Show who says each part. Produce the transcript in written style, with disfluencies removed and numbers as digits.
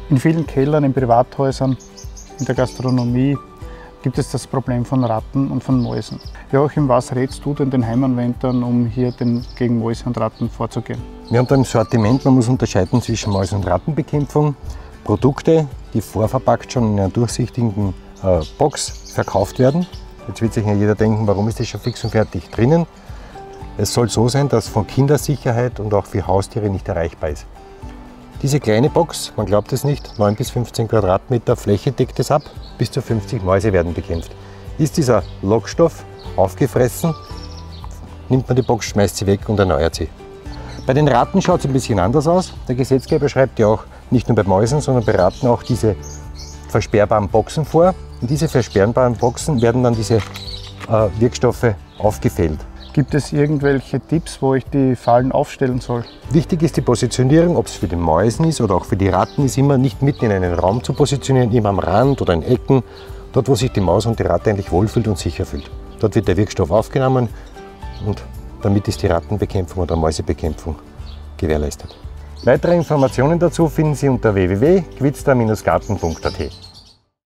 Speaker 1: In vielen Kellern, in Privathäusern, in der Gastronomie gibt es das Problem von Ratten und von Mäusen. Joachim, was rätst du denn den Heimanwendern, um hier gegen Mäuse und Ratten vorzugehen?
Speaker 2: Wir haben da im Sortiment, man muss unterscheiden zwischen Mäuse- und Rattenbekämpfung. Produkte, die vorverpackt schon in einer durchsichtigen Box verkauft werden. Jetzt wird sich ja jeder denken, warum ist das schon fix und fertig drinnen? Es soll so sein, dass von Kindersicherheit und auch für Haustiere nicht erreichbar ist. Diese kleine Box, man glaubt es nicht, 9 bis 15 Quadratmeter Fläche deckt es ab, bis zu 50 Mäuse werden bekämpft. Ist dieser Lockstoff aufgefressen, nimmt man die Box, schmeißt sie weg und erneuert sie. Bei den Ratten schaut es ein bisschen anders aus. Der Gesetzgeber schreibt ja auch nicht nur bei Mäusen, sondern bei Ratten auch diese versperrbaren Boxen vor. In diese versperrbaren Boxen werden dann diese Wirkstoffe aufgefällt.
Speaker 1: Gibt es irgendwelche Tipps, wo ich die Fallen aufstellen soll?
Speaker 2: Wichtig ist die Positionierung, ob es für die Mäusen ist oder auch für die Ratten, ist immer nicht mitten in einen Raum zu positionieren, immer am Rand oder in Ecken, dort wo sich die Maus und die Ratte eigentlich wohlfühlt und sicher fühlt. Dort wird der Wirkstoff aufgenommen und damit ist die Rattenbekämpfung oder Mäusebekämpfung gewährleistet. Weitere Informationen dazu finden Sie unter www.gwitzda-garten.at.